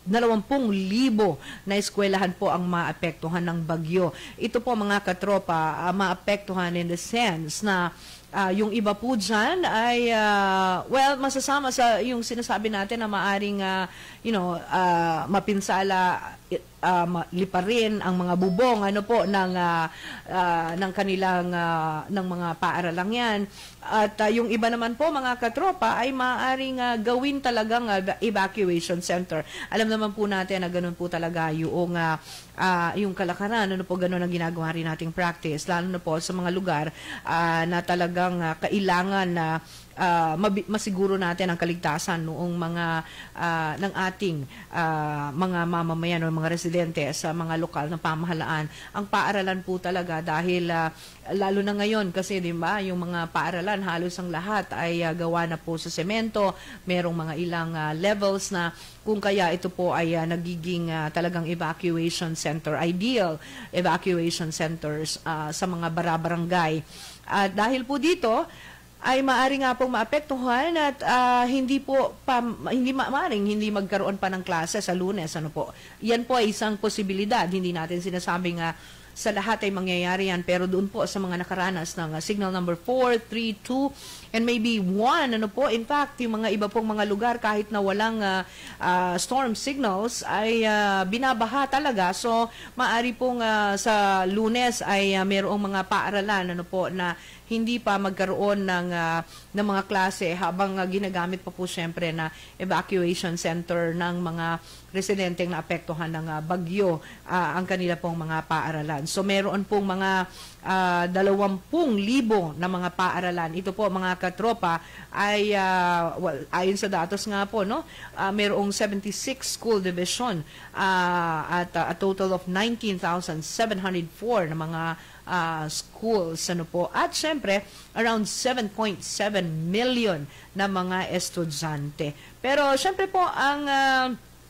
dalawampung libo na eskwelahan po ang maapektuhan ng bagyo. Ito po mga katropa, uh, maapektuhan in the sense na Uh, yung iba po dyan ay, uh, well, masasama sa yung sinasabi natin na maaring, uh, you know, uh, mapinsala, uh, liparin ang mga bubong, ano po, ng, uh, uh, ng kanilang, uh, ng mga paaralang yan. At uh, yung iba naman po, mga katropa, ay maaring uh, gawin talagang uh, evacuation center. Alam naman po natin na ganun po talaga yung, uh, uh, yung kalakaran, ano po, ganun ang ginagawa rin nating practice, lalo na po sa mga lugar uh, na talagang uh, kailangan na uh, uh, masiguro natin ang kaligtasan noong mga uh, ng ating uh, mga mamamayan o mga residente sa mga lokal na pamahalaan. Ang paaralan po talaga dahil uh, lalo na ngayon kasi 'di ba, yung mga paaralan halos ang lahat ay uh, gawa na po sa semento, merong mga ilang uh, levels na kung kaya ito po ay uh, nagiging uh, talagang evacuation center, ideal evacuation centers uh, sa mga barabarangay. At uh, dahil po dito ay maaari nga pong maapektuhan at uh, hindi po pa, hindi maaring hindi magkaroon pa ng klase sa Lunes, ano po. Yan po ay isang posibilidad. Hindi natin sinasabing uh, sa lahat ay mangyayari yan, pero doon po sa mga nakaranas ng uh, signal number four, three, two, and maybe one, ano po, in fact, yung mga iba pong mga lugar kahit na walang uh, uh, storm signals ay uh, binabaha talaga. So, maari pong uh, sa Lunes ay uh, mayroong mga paaralan, ano po, na hindi pa magkaroon ng, uh, ng mga klase habang uh, ginagamit pa po siyempre na evacuation center ng mga residenteng naapektuhan ng uh, bagyo uh, ang kanila pong mga paaralan. So meron pong mga uh, dalawampung libo na mga paaralan. Ito po mga katropa ay uh, well, ayon sa datos nga po, no, uh, mayroong seventy-six school division uh, at uh, a total of nineteen thousand seven hundred four na mga Uh, schools, ano po, at syempre around seven point seven million na mga estudyante. Pero syempre po ang uh,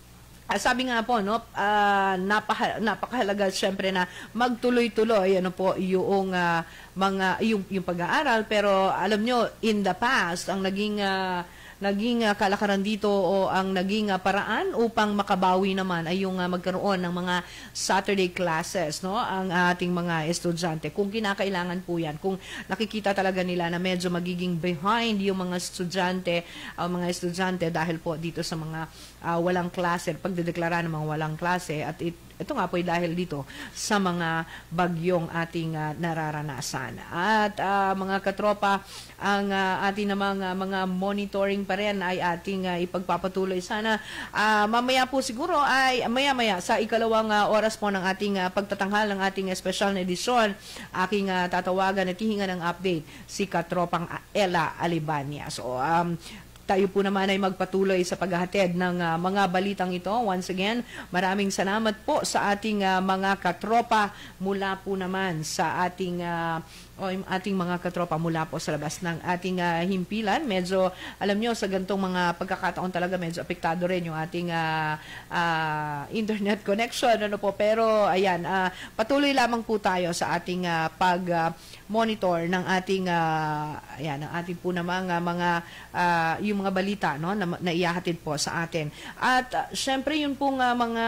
sabi nga po, no, uh, napaka, napakahalaga syempre na magtuloy-tuloy, ano po, yung uh, mga yung, yung pag-aaral, pero alam nyo, in the past ang naging uh, naging uh, kalakaran dito o ang naging uh, paraan upang makabawi naman ay yung uh, magkaroon ng mga Saturday classes, no, ang ating mga estudyante. Kung kinakailangan po yan, kung nakikita talaga nila na medyo magiging behind yung mga estudyante, uh, mga estudyante dahil po dito sa mga uh, walang klase, pagdedeklara ng mga walang klase, at it, ito nga po ay dahil dito sa mga bagyong ating uh, nararanasan. At uh, mga katropa, ang uh, ating namang uh, mga monitoring pa rin ay ating uh, ipagpapatuloy. Sana uh, mamaya po siguro ay maya-maya sa ikalawang uh, oras po ng ating uh, pagtatanghal ng ating uh, special na edisyon, aking uh, tatawagan at hihinga ng update si Katropang Ella Alibania. So, um, tayo po naman ay magpatuloy sa paghahatid ng uh, mga balitang ito. Once again, maraming salamat po sa ating uh, mga katropa mula po naman sa ating uh, o ating mga katropa mula po sa labas ng ating uh, himpilan. Medyo, alam nyo, sa gantong mga pagkakataon talaga medyo apektado rin yung ating uh, uh, internet connection. Ano po? Pero, ayan, uh, patuloy lamang po tayo sa ating uh, pag-monitor uh, ng ating, uh, ayan, ng ating po namang uh, mga, uh, yung mga balita, no, na, na ihahatid po sa atin. At, uh, syempre, yun pong uh, mga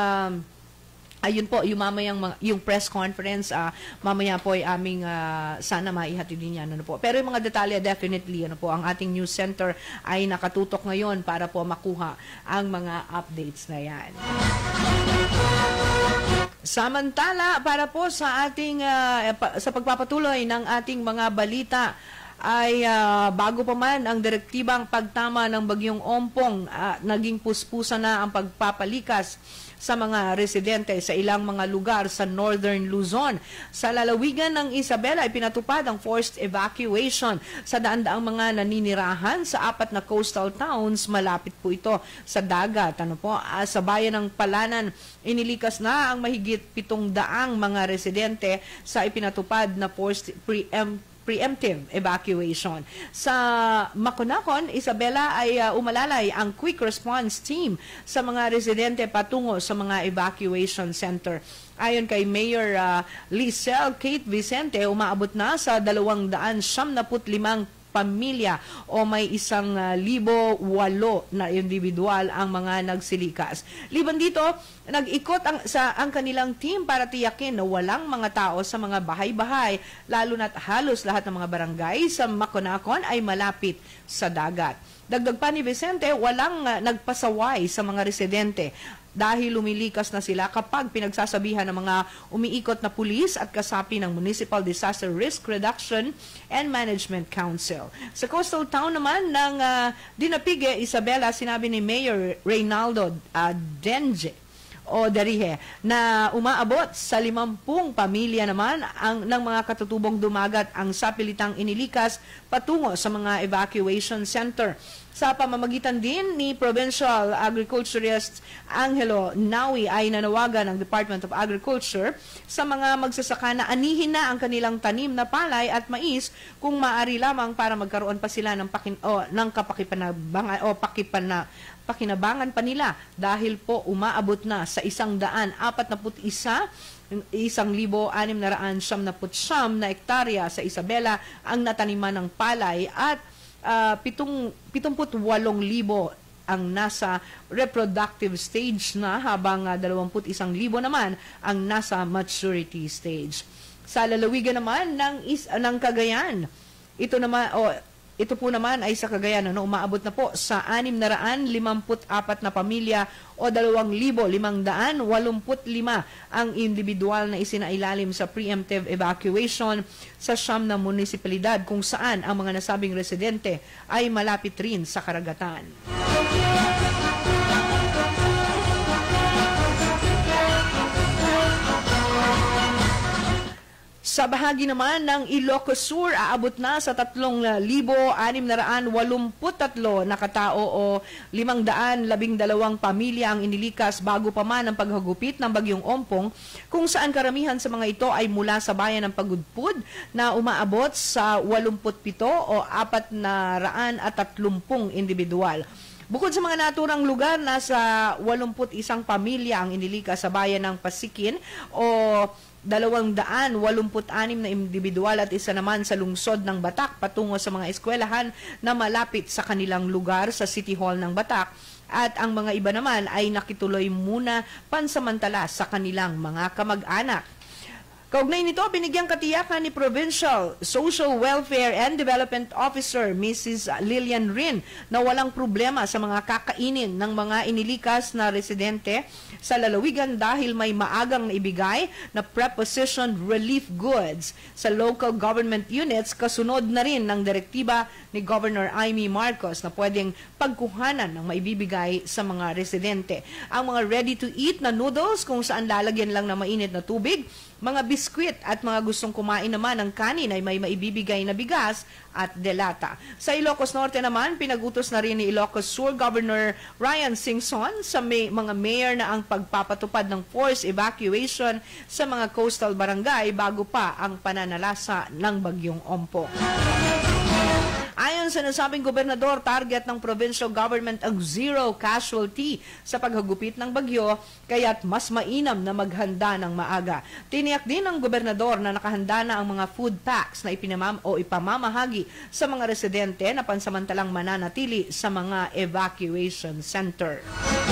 ayun po, yung mamayang yung press conference, uh, mamaya po ay aming uh, sana maihatid din yan, ano po. Pero yung mga detalye, definitely, ano po, ang ating news center ay nakatutok ngayon para po makuha ang mga updates na yan. Samantala, para po sa ating uh, sa pagpapatuloy ng ating mga balita, ay uh, bago pa man ang direktibang pagtama ng bagyong Ompong, uh, naging puspusa na ang pagpapalikas sa mga residente sa ilang mga lugar sa Northern Luzon. Sa lalawigan ng Isabela ay pinatupad ang forced evacuation sa daan-daang mga naninirahan sa apat na coastal towns. Malapit po ito sa dagat. Ano po, uh, sa bayan ng Palanan, inilikas na ang mahigit pitong daang mga residente sa ipinatupad na forced preempt preemptive evacuation. Sa Maconacon, Isabela ay uh, umalalay ang quick response team sa mga residente patungo sa mga evacuation center. Ayon kay Mayor uh, Lisel Kate Vicente, umaabot na sa dalawang daan siyam na put limang pamilya o may isang uh, libo walo na individual ang mga nagsilikas. Liban dito, nag-ikot ang, sa ang kanilang team para tiyakin na walang mga tao sa mga bahay-bahay, lalo na't halos lahat ng mga barangay sa Maconacon ay malapit sa dagat. Dagdag pa ni Vicente, walang uh, nagpasaway sa mga residente dahil lumilikas na sila kapag pinagsasabihan ng mga umiikot na pulis at kasapi ng Municipal Disaster Risk Reduction and Management Council. Sa coastal town naman ng uh, Dinapigue, Isabela, sinabi ni Mayor Reynaldo uh, Denge o Darihe na umaabot sa limampung pamilya naman ang ng mga katutubong dumagat ang sapilitang inilikas patungo sa mga evacuation center. Sa pamamagitan din ni Provincial Agriculturist Angelo Nawi ay nanawagan ng Department of Agriculture sa mga magsasaka na anihin na ang kanilang tanim na palay at mais kung maaari lamang para magkaroon pa sila ng, pakin, o, ng kapakipanabangan o pakipana pakinabangan pa nila dahil po umaabot na sa isang daan apat na put isa isang libo anim na raan siyam na put siyam na ektarya sa Isabela ang nataniman ng palay at uh, pitong pitumput walong libo ang nasa reproductive stage na habang uh, dalawamput isang libo naman ang nasa maturity stage. Sa lalawigan naman ng, is, uh, ng Cagayan, ito naman o oh, Ito po naman ay sa Cagayan, no, umaabot na po sa anim na raan limamput apat na pamilya o dalawang libo limang daan walumput lima ang individual na isinailalim sa preemptive evacuation sa siyam na munisipalidad kung saan ang mga nasabing residente ay malapit rin sa karagatan. Sa bahagi naman ng Ilocos Sur, aabot na sa tatlong libo anim na raan walumput tatlo na katao o limang daan labing dalawang pamilya ang inilikas bago pa man ang paghagupit ng bagyong Ompong, kung saan karamihan sa mga ito ay mula sa bayan ng Pagudpud na umaabot sa walumput pito o apat na raan at tatlumpung individual. Bukod sa mga naturang lugar, nasa walumput isang pamilya ang inilikas sa bayan ng Pasikin o dalawang daan walumput anim na individual at isa naman sa lungsod ng Batak patungo sa mga eskwelahan na malapit sa kanilang lugar sa City Hall ng Batak. At ang mga iba naman ay nakituloy muna pansamantala sa kanilang mga kamag-anak. Kaugnay nito, binigyang katiyakan ni Provincial Social Welfare and Development Officer Missus Lilian Rin na walang problema sa mga kakainin ng mga inilikas na residente sa lalawigan dahil may maagang naibigay na preposition relief goods sa local government units kasunod na rin ng direktiba ni Governor Amy Marcos na pwedeng pagkuhanan ng maibibigay sa mga residente. Ang mga ready-to-eat na noodles kung saan lalagyan lang ng mainit na tubig, mga biskwit at mga gustong kumain naman ng kanin ay may maibibigay na bigas at delata. Sa Ilocos Norte naman, pinagutos na rin ni Ilocos Sur Governor Ryan Singson sa may, mga mayor na ang pagpapatupad ng forced evacuation sa mga coastal barangay bago pa ang pananalasa ng bagyong Ompong. Ayon sa nasabing gobernador, target ng provincial government ang zero casualty sa paghagupit ng bagyo, kaya't mas mainam na maghanda ng maaga. Tiniyak din ng gobernador na nakahanda na ang mga food packs na ipinamam o ipamamahagi sa mga residente na pansamantalang mananatili sa mga evacuation center.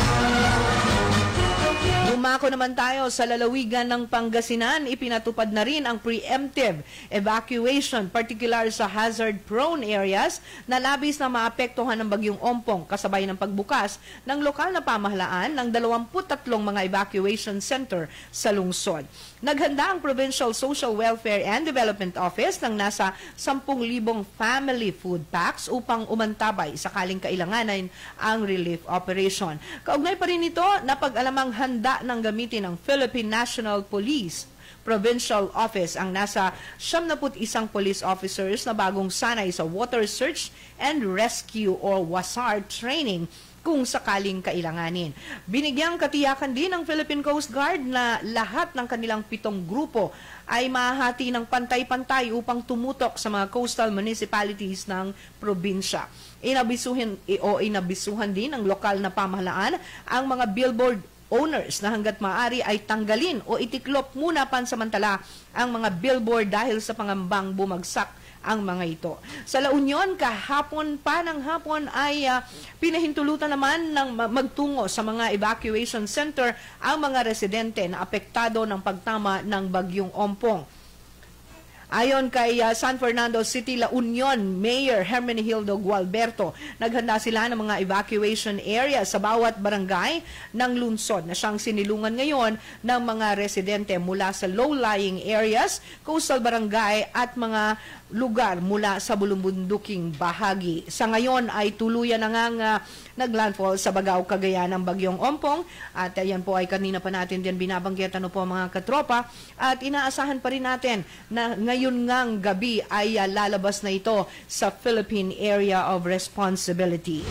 Lumako naman tayo sa lalawigan ng Pangasinan, ipinatupad na rin ang preemptive evacuation, particular sa hazard-prone areas na labis na maapektuhan ng bagyong Ompong, kasabay ng pagbukas ng lokal na pamahalaan ng dalawampu't tatlong mga evacuation center sa lungsod. Naghanda ang Provincial Social Welfare and Development Office ng nasa sampung libong family food packs upang umantabay sakaling kailanganin ang relief operation. Kaugnay pa rin ito, napag-alamang handa ng gamitin ng Philippine National Police Provincial Office ang nasa siyam na put isang police officers na bagong sanay sa Water Search and Rescue or WASAR training kung sakaling kailanganin. Binigyang katiyakan din ng Philippine Coast Guard na lahat ng kanilang pitong grupo ay mahahati ng pantay-pantay upang tumutok sa mga coastal municipalities ng probinsya. Inabisuhin o inabisuhan din ng lokal na pamahalaan ang mga billboard owners na hanggat maaari ay tanggalin o itiklop muna pansamantala ang mga billboard dahil sa pangambang bumagsak ang mga ito. Sa La Union, kahapon pa ng hapon ay uh, pinahintulutan naman ng magtungo sa mga evacuation center ang mga residente na apektado ng pagtama ng bagyong Ompong. Ayon kay uh, San Fernando City, La Union Mayor Hermenegildo Gualberto, naghanda sila ng mga evacuation area sa bawat barangay ng lungsod na siyang sinilungan ngayon ng mga residente mula sa low-lying areas, coastal barangay at mga lugar mula sa bulumbunduking bahagi. Sa ngayon ay tuluyan na ngang uh, naglandfall sa Bagao, Cagayan ng bagyong Ompong at ayan po ay kanina pa natin din binabanggit ano po mga katropa at inaasahan pa rin natin na ngayon ngang gabi ay uh, lalabas na ito sa Philippine Area of Responsibility.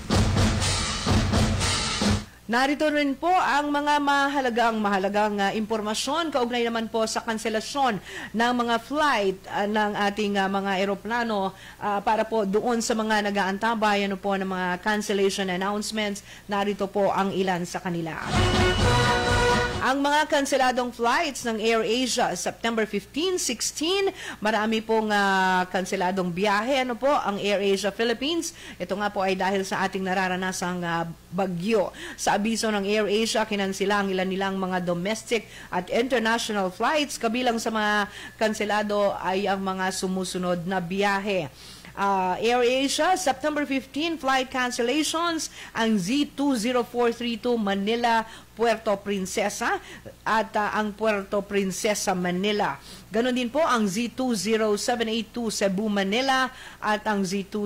Narito rin po ang mga mahalagang mahalagang uh, impormasyon kaugnay naman po sa kanselasyon ng mga flight uh, ng ating uh, mga eroplano uh, para po doon sa mga nag-aantabay ano po ng mga cancellation announcements. Narito po ang ilan sa kanila. Ang mga kanseladong flights ng AirAsia September fifteen, sixteen, marami pong uh, kanseladong biyahe. Ano po ang AirAsia Philippines? Ito nga po ay dahil sa ating nararanasang uh, bagyo. Sa abiso ng AirAsia, kinansila ang ilan nilang mga domestic at international flights. Kabilang sa mga kanselado ay ang mga sumusunod na biyahe. Uh, AirAsia, September fifteen, flight cancellations, ang Z two zero four three two Manila, Puerto Princesa at uh, ang Puerto Princesa, Manila. Ganon din po ang Z two zero seven eight two Cebu, Manila at ang Z two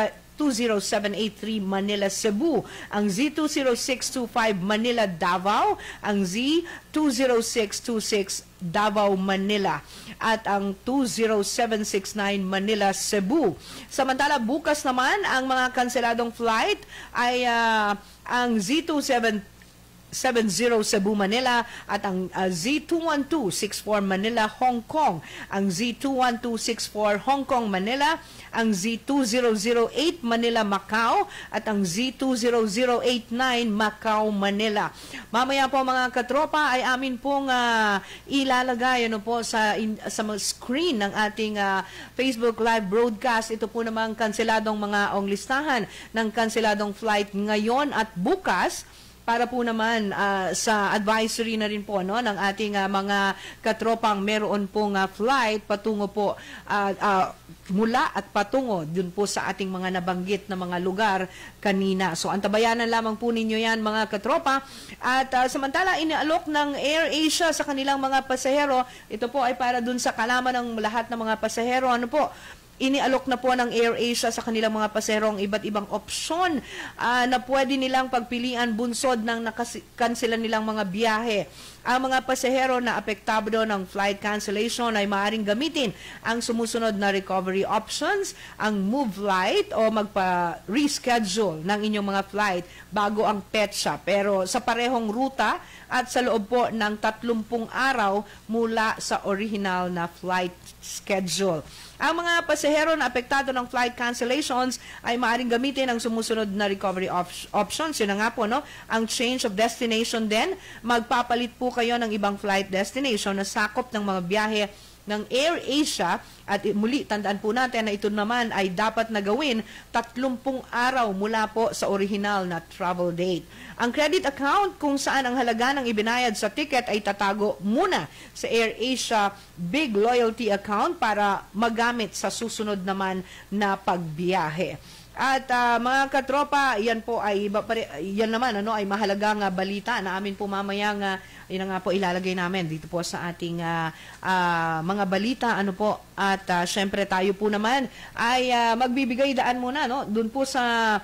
zero seven eight three Manila, Cebu, ang Z two zero six two five Manila, Davao, ang Z two zero six two six Davao, Manila at ang two zero seven six nine Manila, Cebu. Samantala bukas naman ang mga kanseladong flight ay uh, ang Z two seven seven zero Cebu, Manila at ang uh, Z two one two six four Manila, Hong Kong, ang Z two one two six four Hong Kong, Manila, ang Z two zero zero eight Manila, Macau at ang Z two zero zero eight nine Macau, Manila. Mamaya po mga katropa ay amin pong uh, ilalagay ano po sa in, sa screen ng ating uh, Facebook live broadcast. Ito po namang kanseladong mga ong listahan ng kanseladong flight ngayon at bukas para po naman uh, sa advisory na rin po no ng ating uh, mga katropang meron pong uh, flight patungo po uh, uh, mula at patungo dun po sa ating mga nabanggit na mga lugar kanina. So antabayanan lamang po ninyo yan mga katropa at uh, samantala inaalok ng AirAsia sa kanilang mga pasahero, ito po ay para dun sa kalaman ng lahat ng mga pasahero ano po. Inialok na po ng AirAsia sa kanilang mga pasahero ang iba't ibang opsyon uh, na pwede nilang pagpilian bunsod ng nakansilan nilang mga biyahe. Ang mga pasahero na apektado ng flight cancellation ay maaaring gamitin ang sumusunod na recovery options, ang move flight o magpa-reschedule ng inyong mga flight bago ang petsa pero sa parehong ruta at sa loob po ng tatlumpung araw mula sa original na flight schedule. Ang mga pasahero na apektado ng flight cancellations ay maaaring gamitin ang sumusunod na recovery op- options. Yun na nga po, no? Ang change of destination din. Magpapalit po kayo ng ibang flight destination na sakop ng mga biyahe ng AirAsia at muli tandaan po natin na ito naman ay dapat na gawin tatlumpung araw mula po sa original na travel date. Ang credit account kung saan ang halaga ng ibinayad sa ticket ay tatago muna sa AirAsia Big Loyalty Account para magamit sa susunod naman na pagbiyahe. At uh, mga katropa, yan po ay yan naman ano ay mahalagang uh, balita na amin po mamayang uh, yun nga po ilalagay namin dito po sa ating uh, uh, mga balita ano po at uh, syempre tayo po naman ay uh, magbibigay daan muna no doon po sa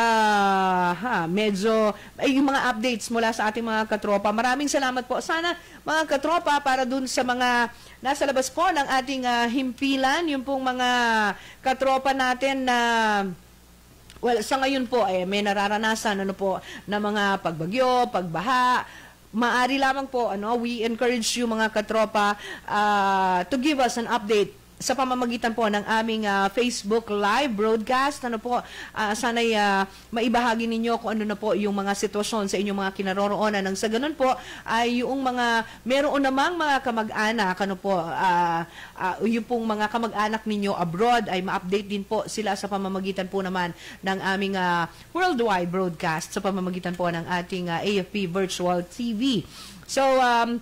uh, ha medyo ay yung mga updates mula sa ating mga katropa. Maraming salamat po. Sana mga katropa para doon sa mga nasa labas po ng ating uh, himpilan, yung pong mga katropa natin na well, sa ngayon po, eh, may nararanasan ano po, na mga pagbagyo, pagbaha. Maari lamang po, ano, we encourage you mga katropa uh, to give us an update sa pamamagitan po ng aming uh, Facebook live broadcast. Ano po, uh, sana'y uh, maibahagi ninyo kung ano na po yung mga sitwasyon sa inyong mga kinaroroonan. Nang sa ganun po, ay yung mga, meron namang mga kamag-anak, ano po, uh, uh, yung pong mga kamag-anak ninyo abroad, ay ma-update din po sila sa pamamagitan po naman ng aming uh, worldwide broadcast, sa pamamagitan po ng ating uh, A F P Virtual T V. So, um,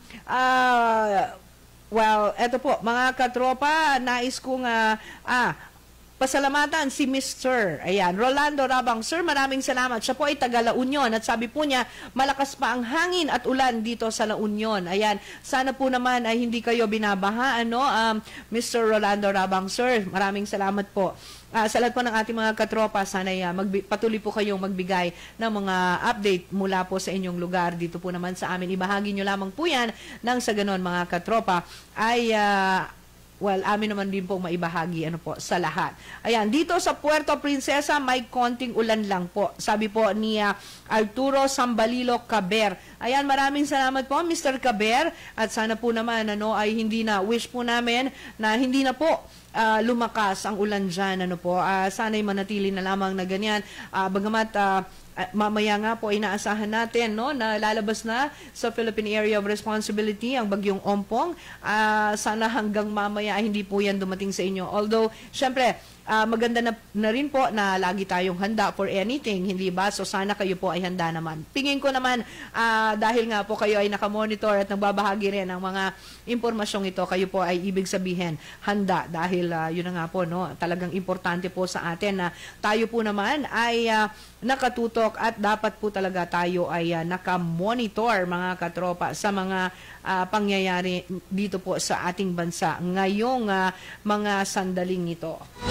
uh, well, eto po, mga katropa, nais kong, uh, ah, pasalamatan si Mister Ayan, Rolando Rabang. Sir, maraming salamat. Siya po ay taga La Union at sabi po niya, malakas pa ang hangin at ulan dito sa La Union. Ayan, sana po naman ay hindi kayo binabaha, ano, um, Mister Rolando Rabang. Sir, maraming salamat po. Uh, sa lahat po ng ating mga katropa, sana uh, patuloy po kayong magbigay ng mga update mula po sa inyong lugar. Dito po naman sa amin, ibahagi nyo lamang po yan nang sa ganon mga katropa ay uh, well, amin naman din po maibahagi ano po sa lahat. Ayan, dito sa Puerto Princesa may konting ulan lang po. Sabi po ni uh, Arturo Sambalilo Caber. Ayan, maraming salamat po Mister Caber at sana po naman ano ay hindi na wish po namin na hindi na po Uh, lumakas ang ulan dyan, ano po, uh, sana'y manatili na lamang na ganyan. Uh, bagamat uh, uh, mamaya nga po inaasahan natin, no, na lalabas na sa Philippine Area of Responsibility ang bagyong Ompong. Uh, sana hanggang mamaya hindi po yan dumating sa inyo. Although, syempre, Uh, maganda na, na rin po na lagi tayong handa for anything, hindi ba? So sana kayo po ay handa naman. Pingin ko naman, uh, dahil nga po kayo ay nakamonitor at nagbabahagi rin ng mga impormasyong ito, kayo po ay ibig sabihin handa. Dahil uh, yun na nga po, no, talagang importante po sa atin na tayo po naman ay uh, nakatutok at dapat po talaga tayo ay uh, nakamonitor mga katropa sa mga uh, pangyayari dito po sa ating bansa ngayong uh, mga sandaling ito.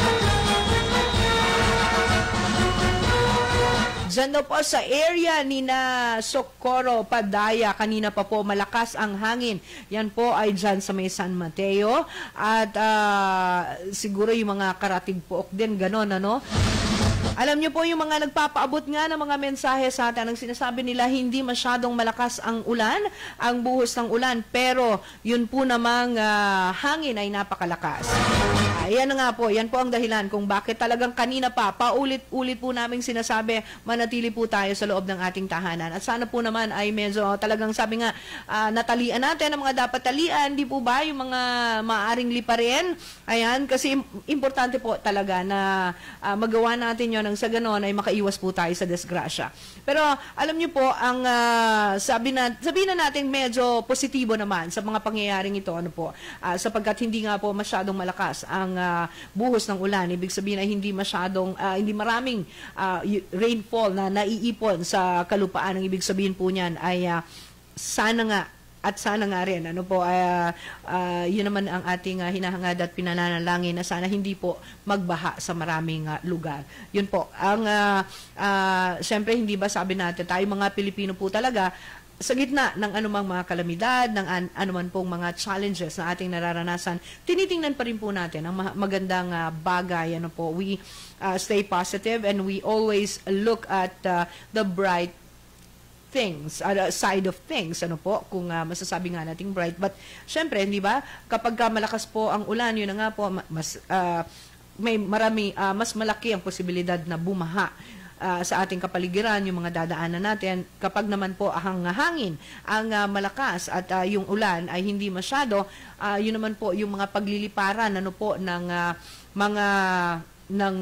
Diyan daw po sa area ni na Socorro, Padaya, kanina pa po malakas ang hangin. Yan po ay dyan sa may San Mateo. At uh, siguro yung mga karatig pook din, ganon, ano? Alam niyo po yung mga nagpapaabot nga ng mga mensahe sa atin, ang sinasabi nila hindi masyadong malakas ang ulan, ang buhos ng ulan, pero yun po namang uh, hangin ay napakalakas. Ayan uh, nga po, yan po ang dahilan kung bakit talagang kanina pa, paulit-ulit po namin sinasabi, manatili po tayo sa loob ng ating tahanan. At sana po naman ay medyo talagang sabi nga, uh, natalian natin ang mga dapat talian, di po ba, yung mga maaaring liparin. Ayan, kasi importante po talaga na uh, magawa natin yon nang sa ganon ay makaiwas po tayo sa disgrasya. Pero alam niyo po, ang uh, sabi na, sabihin na natin medyo positibo naman sa mga pangyayaring ito, ano po, uh, sapagkat hindi nga po masyadong malakas ang uh, buhos ng ulan. Ibig sabihin ay hindi masyadong, uh, hindi maraming uh, rainfall na naiipon sa kalupaan. Ang ibig sabihin po niyan ay uh, sana nga at sana nga rin, ano po, uh, uh, yun naman ang ating uh, hinahangad at pinananalangin na sana hindi po magbaha sa maraming uh, lugar. Yun po, ang, uh, uh, syempre hindi ba sabi natin, tayo mga Pilipino po talaga, sa gitna ng anumang mga kalamidad, ng an anuman pong mga challenges na ating nararanasan, tinitingnan pa rin po natin ang ma magandang uh, bagay. Ano po, we uh, stay positive and we always look at uh, the bright things, uh, side of things, ano po, kung uh, masasabi nga nating bright. But, syempre, hindi ba, kapag ka malakas po ang ulan, yun na nga po, mas, uh, may marami, uh, mas malaki ang posibilidad na bumaha uh, sa ating kapaligiran, yung mga dadaanan natin. Kapag naman po ang hangin, ang uh, malakas at uh, yung ulan ay hindi masyado, uh, yun naman po yung mga pagliliparan, ano po, ng uh, mga, ng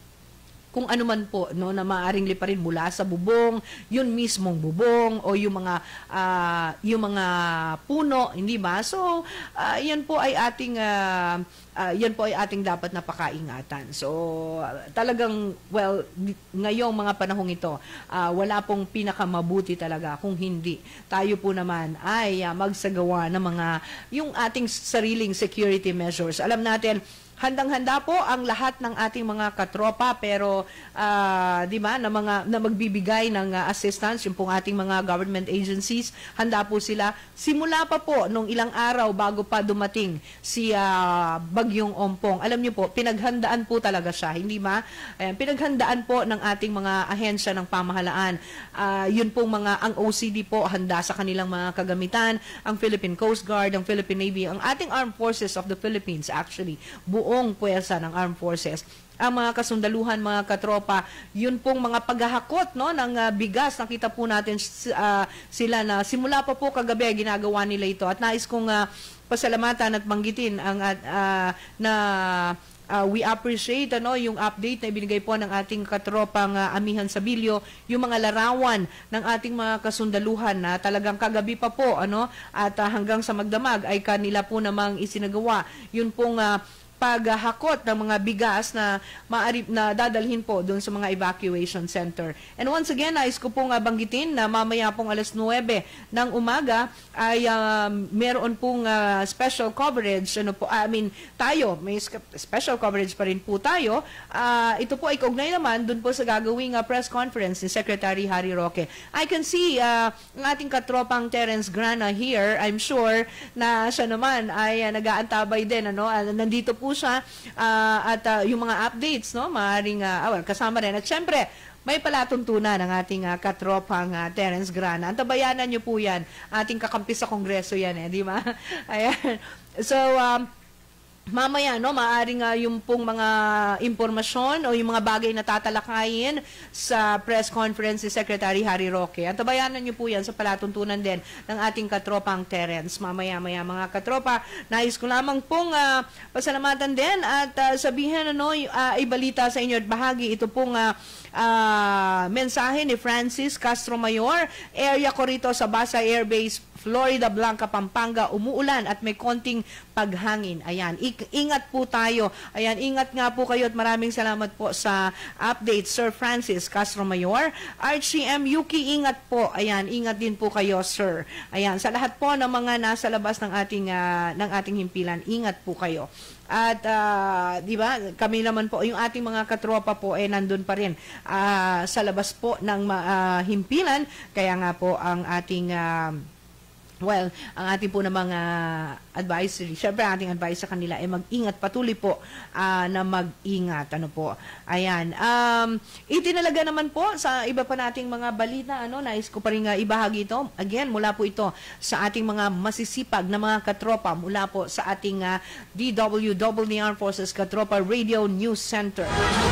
kung ano man po, no, na maaring liparin mula sa bubong, yun mismong bubong o yung mga uh, yung mga puno, hindi ba? So, uh, yan po ay ating uh, uh, yan po ay ating dapat na pakaingatan. So, uh, talagang well, ngayong mga panahong ito, uh, wala pong pinakamabuti talaga kung hindi tayo po naman ay uh, magsagawa ng mga yung ating sariling security measures. Alam natin handang-handa po ang lahat ng ating mga katropa pero uh, di ba na mga na magbibigay ng uh, assistance yung pong ating mga government agencies, handa po sila simula pa po nung ilang araw bago pa dumating si uh, Bagyong Ompong. Alam niyo po, pinaghandaan po talaga siya, hindi ba? Ayan, pinaghandaan po ng ating mga ahensya ng pamahalaan. Uh, yun pong mga ang O C D po handa sa kanilang mga kagamitan, ang Philippine Coast Guard, ang Philippine Navy, ang ating Armed Forces of the Philippines actually, buong puwersa ng Armed Forces, ang mga kasundaluhan, mga katropa, yun pong mga paghahakot no, ng uh, bigas. Nakita po natin uh, sila na simula pa po kagabi ginagawa nila ito. At nais kong uh, pasalamatan at banggitin ang uh, na uh, we appreciate ano, yung update na ibinigay po ng ating katropang uh, Amihan Sabilio, yung mga larawan ng ating mga kasundaluhan na talagang kagabi pa po ano, at uh, hanggang sa magdamag ay kanila po namang isinagawa. Yun pong uh, paghahakot ng mga bigas na maari na dadalhin po doon sa mga evacuation center. And once again, nais ko pong uh, banggitin na mamaya pong alas nuwebe ng umaga ay uh, meron pong uh, special coverage. Ano po, I mean, tayo, may special coverage pa rin po tayo. Uh, ito po ay kaugnay naman doon po sa gagawing uh, press conference ni Secretary Harry Roque. I can see uh, ang ating katropang Terence Grana here. I'm sure na siya naman ay uh, nag-aantabay din. Ano? Uh, nandito po siya uh, at uh, yung mga updates, no, maaaring uh, well, kasama rin. At syempre, may palatuntunan ng ating uh, katropang uh, Terence Grana. Antabayanan niyo po yan. Ating kakampi sa Kongreso yan, eh, di ba? Ayan. So, um, mamaya, no, maaaring uh, yung pong mga impormasyon o yung mga bagay na tatalakayin sa press conference ni Secretary Harry Roque. At tabayanan niyo po yan sa palatuntunan din ng ating katropang Terence. Mamaya-maya mga katropa, nais ko lamang pong uh, pasalamatan din at uh, sabihin ano, uh, ibalita sa inyo at bahagi ito pong uh, uh, mensahe ni Francis Castro Mayor. Area ko rito sa Basa Air Base, Florida Blanca, Pampanga, umuulan at may konting paghangin. Ayan, I- ingat po tayo. Ayan, ingat nga po kayo at maraming salamat po sa update, Sir Francis Castro Mayor. R C M Yuki, ingat po. Ayan, ingat din po kayo, Sir. Ayan, sa lahat po ng mga nasa labas ng ating uh, ng ating himpilan, ingat po kayo. At uh, di ba, kami naman po, yung ating mga katropa po eh nandun pa rin uh, sa labas po ng uh, himpilan. Kaya nga po ang ating uh, well, ang ating po na mga advisory, syempre ang ating advice sa kanila ay mag-ingat, patuloy po uh, na mag-ingat. Ano po? Ayan. Um, itinalaga naman po sa iba pa nating mga balita, ano, nais ko pa rin uh, ibahagi ito. Again, mula po ito sa ating mga masisipag na mga katropa, mula po sa ating uh, D W W Armed Forces Katropa Radio News Center.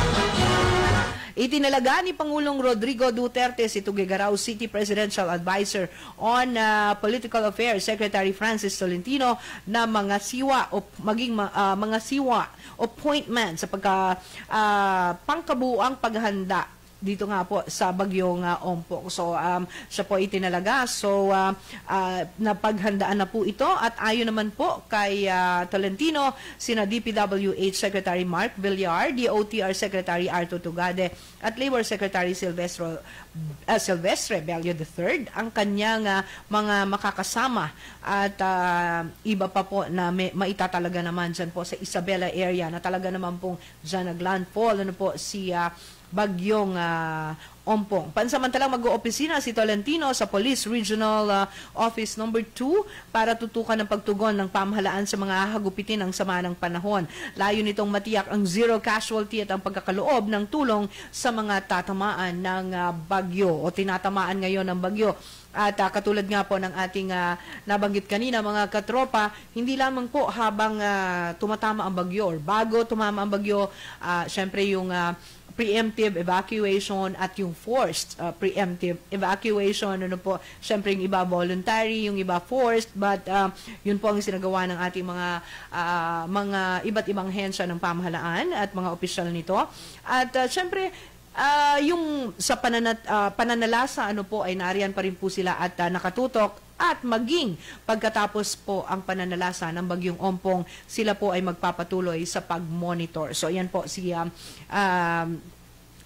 Itinalaga ni Pangulong Rodrigo Duterte si Tuguegarao City Presidential Advisor on uh, Political Affairs Secretary Francis Tolentino na mga siwa o maging uh, mga siwa appointment sa pagka uh, pangkabuuang paghahanda dito nga po sa Bagyong uh, Ompong. So, um, siya po itinalaga. So, uh, uh, napaghandaan na po ito at ayon naman po kay uh, Tolentino, sina D P W H Secretary Mark Villar, D O T R Secretary Arto Tugade at Labor Secretary Silvestre, uh, Silvestre Bello the third ang kanyang uh, mga makakasama at uh, iba pa po na may, maitatalaga naman dyan po sa Isabela area na talaga naman pong dyan naglandfall. Ano po si uh, Bagyong uh, Ompong. Pansamantalang mag-oopisina si Tolentino sa Police Regional uh, Office number two para tutukan ng pagtugon ng pamahalaan sa mga hagupitin ng sama ng panahon. Layo nitong matiyak ang zero casualty at ang pagkakaloob ng tulong sa mga tatamaan ng uh, bagyo o tinatamaan ngayon ng bagyo. At uh, katulad nga po ng ating uh, nabanggit kanina mga katropa, hindi lamang po habang uh, tumatama ang bagyo or bago tumama ang bagyo, uh, syempre yung uh, preemptive evacuation at yung forced uh, preemptive evacuation, ano po, syempre yung iba voluntary, yung iba forced, but uh, yun po ang sinagawa ng ating mga uh, mga iba't ibang hensya ng pamahalaan at mga opisyal nito. At uh, syempre Uh, yung sa pananat, uh, pananalasa ano po ay nariyan pa rin po sila at uh, nakatutok at maging pagkatapos po ang pananalasa ng Bagyong Ompong, sila po ay magpapatuloy sa pag-monitor. So ayan po si um, um,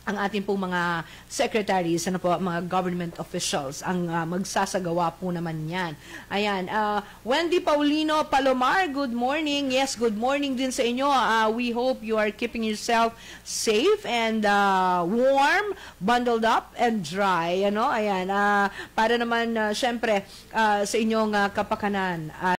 ang ating pong mga secretaries, ano po, mga government officials, ang uh, magsasagawa po naman yan. Ayan, uh, Wendy Paulino Palomar, good morning. Yes, good morning din sa inyo. Uh, we hope you are keeping yourself safe and uh, warm, bundled up and dry. Ano? Ayan, uh, para naman, uh, syempre, uh, sa inyong uh, kapakanan. Uh,